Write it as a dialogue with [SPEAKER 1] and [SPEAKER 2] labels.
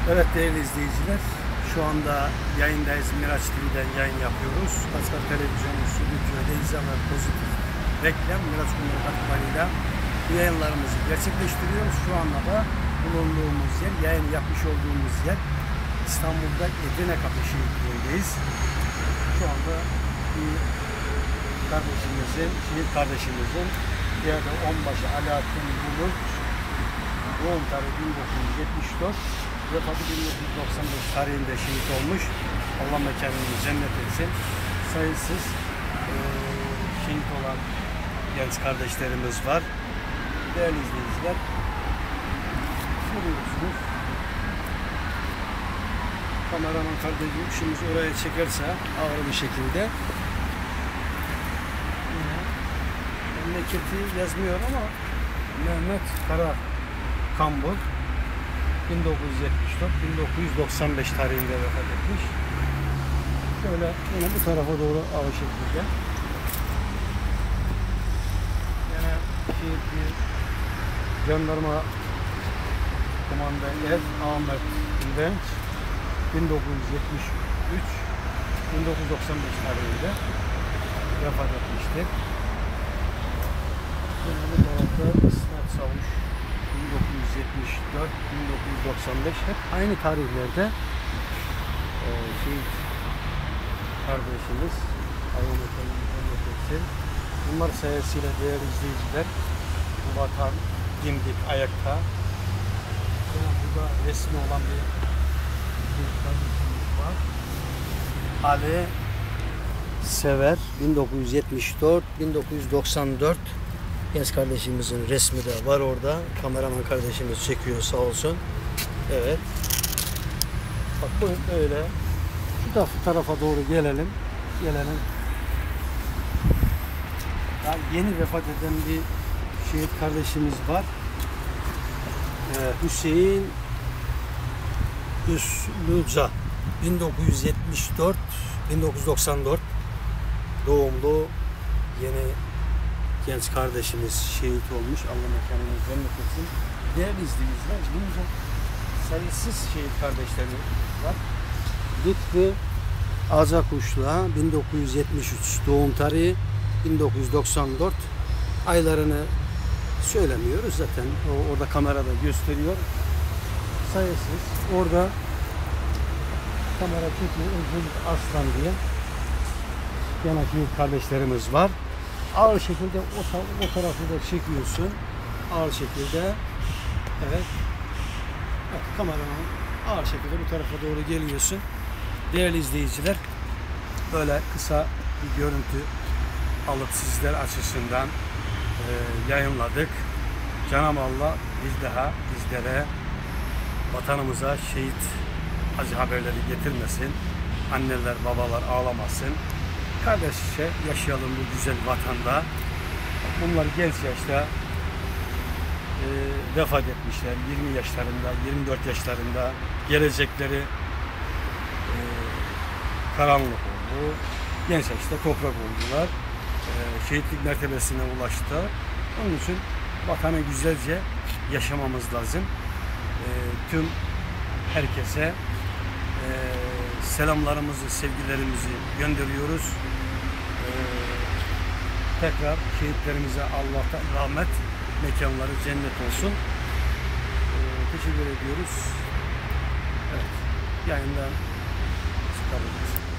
[SPEAKER 1] Evet değerli izleyiciler, şu anda yayındayız. Miraç TV'den yayın yapıyoruz. Kaskar Televizyonu stüdyoda izleme pozitif reklam Miraç Kumru katkılarıyla bu yayınlarımızı gerçekleştiriyoruz. Şu anda da bulunduğumuz yer, yayın yapmış olduğumuz yer İstanbul'da Edirne Kapı şehitliğindeyiz. Şu anda bir şehit kardeşimizin Piyade Onbaşı Alaaddin Bulut doğum tarihi 1974, vefatı 1995 tarihinde şehit olmuş. Allah mekanını cennet etsin. Sayısız şehit olan genç kardeşlerimiz var. Değerli izleyiciler, görüyorsunuz. Kameraman kardeşim şimdi oraya çekerse ağır bir şekilde, memleketi yazmıyor ama Mehmet Kara Kambur 1974-1995 tarihinde vefat etmiş. Şöyle yine bu tarafa doğru ağır şekilde. Yine bir jandarma kumandan Ahmet Güvenç 1973-1995 tarihinde vefat etmiştir. Yine bu tarafta İsmet Savuş 1974-1995 hep aynı tarihlerde şehit kardeşimiz Allah mekanını etsin. Bunlar sayesinde değerli izleyiciler, bu vatan dimdik ayakta. Burada resmi olan bir kardeşimiz var. Ali Sever 1974-1994 genç kardeşimizin resmi de var orada. Kameraman kardeşimiz çekiyor sağ olsun. Evet. Bak bu öyle. Şu tarafa doğru gelelim. Daha yeni vefat eden bir şehit kardeşimiz var. Hüseyin Üslüca 1974-1994 doğumlu yeni genç kardeşimiz şehit olmuş. Allah mekanını cennet etsin. Değerli izleyiciler, bunca sayısız şehit kardeşlerimiz var. Lütfü Azakuş'la 1973 doğum tarihi, 1994 aylarını söylemiyoruz zaten. Orada kamerada gösteriyor. Sayısız. Orada kamera çekiyor. Özgürlük Aslan diye yana şehit kardeşlerimiz var. Ağır şekilde o tarafı da çekiyorsun. Ağır şekilde. Evet. Bak kameraman ağır şekilde bu tarafa doğru geliyorsun. Değerli izleyiciler, böyle kısa bir görüntü alıp sizler açısından yayınladık. Cenab-ı Allah bir daha bizlere, vatanımıza şehit acı haberleri getirmesin. Anneler, babalar ağlamasın. Kardeşçe yaşayalım bu güzel vatanda. Bunlar genç yaşta vefat etmişler. 20 yaşlarında, 24 yaşlarında gelecekleri karanlık oldu. Genç yaşta toprak oldular. Şehitlik mertebesine ulaştı. Onun için vatanı güzelce yaşamamız lazım. Tüm herkese selamlarımızı, sevgilerimizi gönderiyoruz. Tekrar şehitlerimize Allah'tan rahmet, mekanları cennet olsun. Teşekkür ediyoruz. Evet, yayından